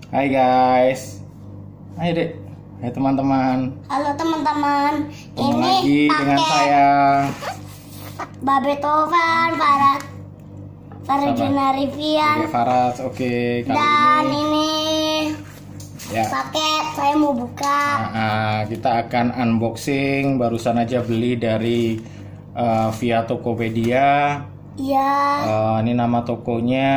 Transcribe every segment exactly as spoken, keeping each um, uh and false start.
Hai guys. Hai Dek. Hai teman-teman. Halo teman-teman. Ini Ini lagi dengan saya Babe Tovan, Farad, Farajuna Rivian. Oke, Farad. Oke, kali Dan ini ini ya. paket saya mau buka. Nah, kita akan unboxing. Barusan aja beli dari uh, via Tokopedia. Iya. Uh, ini nama tokonya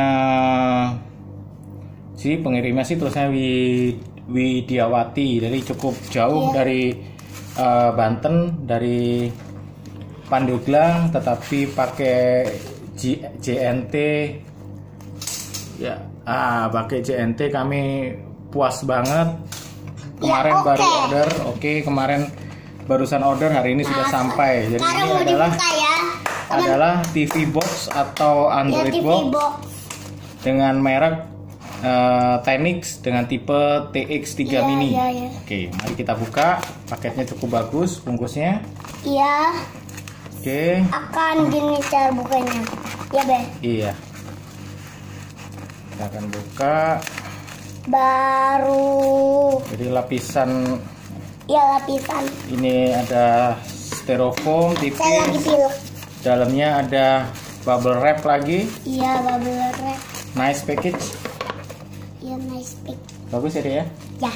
sih, pengirimnya sih tulisannya Wi- Widiawati, jadi cukup jauh Iya. dari uh, Banten, dari Pandeglang, tetapi pakai J- JNT ya. Ah, pakai J N T kami puas banget. Kemarin Ya, oke. baru order, oke kemarin barusan order, hari ini sudah Nah, sampai. Jadi sekarang ini mau adalah dibuka ya. Teman- adalah T V box atau ya, Android T V box box. dengan merek uh, Tenix dengan tipe T X tiga Iya, mini. iya, iya. Oke, mari kita buka. Paketnya cukup bagus bungkusnya. Iya. Oke. Akan gini cara bukanya. Ya, Be. Iya. Kita akan buka. Baru Jadi lapisan ya lapisan. ini ada styrofoam Saya lagi tipis. pilih. Dalamnya ada bubble wrap lagi. Iya, bubble wrap. Nice package. Iya, nice pick. Bagus ya, Dek, ya. Ya.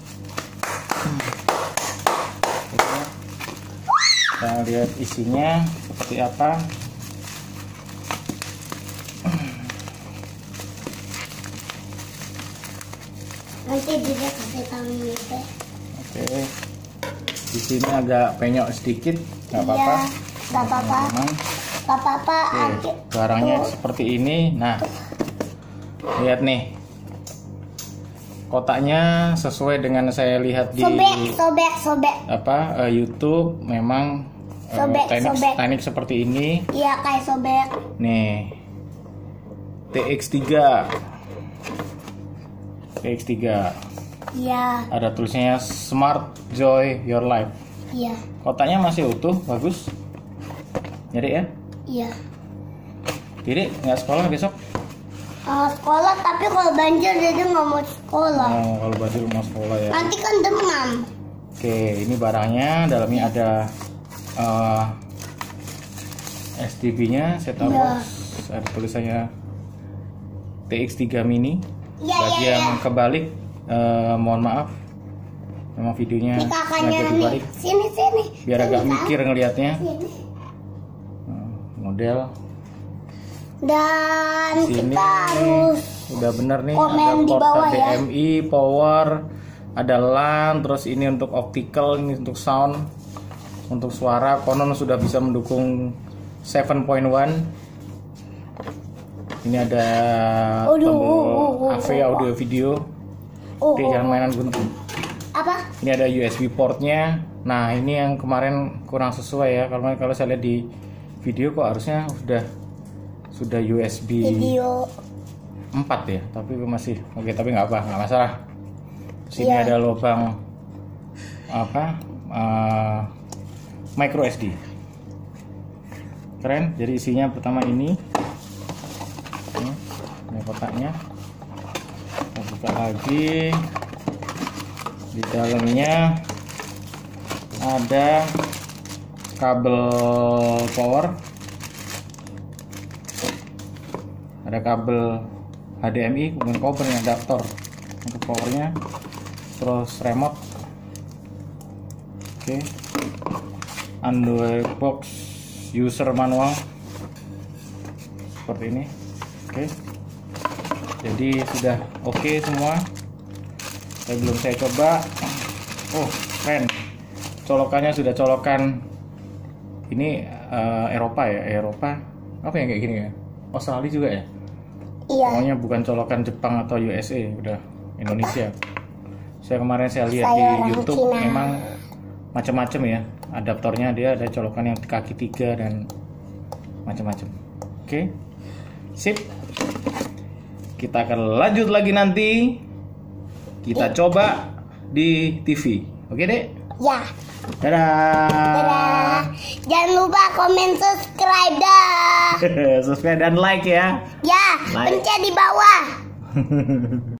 Kita lihat isinya seperti apa. Nanti juga kasih tahu nih, Be. Oke. Di sini agak penyok sedikit, nggak apa-apa. Iya, nggak apa-apa. Teman-teman. Gak apa-apa. Oke, Adik. barangnya Tuh. seperti ini. Nah, lihat nih. Kotaknya sesuai dengan saya lihat di Sobek, sobek, sobek. apa eh, YouTube, memang eh, Sobek, teknik sobek. teknik seperti ini. Iya, kayak sobek. Nih. T X tiga. T X tiga. Iya, Ada tulisannya Smart Joy Your Life. iya, Kotaknya masih utuh, bagus. Jadi ya. iya. Jadi nggak sekolah besok? Uh, sekolah, tapi kalau banjir jadi nggak mau sekolah. Oh, kalau baju mau sekolah ya. Nanti kan demam. Oke, ini barangnya. Dalamnya ada uh, S D B-nya, set top Iya. box. Ada tulisannya T X tiga mini. Iya, Bagi iya, yang iya. kebalik, uh, mohon maaf. Memang videonya Ini kakaknya sengaja nih. dibalik Sini, sini. biar Sini, agak Kak. mikir ngelihatnya. Sini. Uh, model. Dan Sini kita harus udah bener nih, komen ada di port bawah H D M I, power, ada LAN, terus ini untuk optical, ini untuk sound, untuk suara. Konon sudah bisa mendukung tujuh titik satu. Ini ada Aduh, tombol uh, uh, A V uh, audio video. Oh, Oke, oh, jangan oh. mainan gunting. Apa? Ini ada U S B portnya. Nah, ini yang kemarin kurang sesuai ya. Kalau kalau saya lihat di video kok harusnya sudah sudah U S B Video. empat ya, tapi masih oke, tapi nggak apa, nggak masalah. Sini Iya. ada lubang apa uh, micro S D, keren. Jadi isinya pertama ini, ini, ini kotaknya. Kita buka lagi. Di dalamnya ada kabel power, ada kabel H D M I, kemudian cover nih, adaptor untuk powernya, terus remote. Oke, Android box user manual seperti ini. Oke, jadi sudah oke semua. Saya belum saya coba. Oh, keren. Colokannya sudah colokan ini eh, Eropa ya, Eropa. Apa yang kayak gini ya? Australia juga ya? Iya. Pokoknya bukan colokan Jepang atau U S A, udah Indonesia. Saya kemarin saya lihat Saya di orang YouTube Cina. memang macam-macam ya. Adaptornya dia ada colokan yang kaki tiga dan macam-macam. Oke. Sip. Kita akan lanjut lagi nanti. Kita coba di T V. Oke, Dek? Ya. Dadah. Dadah. Jangan lupa komen, subscribe dah. Subscribe dan like ya. Ya, Like. pencet di bawah.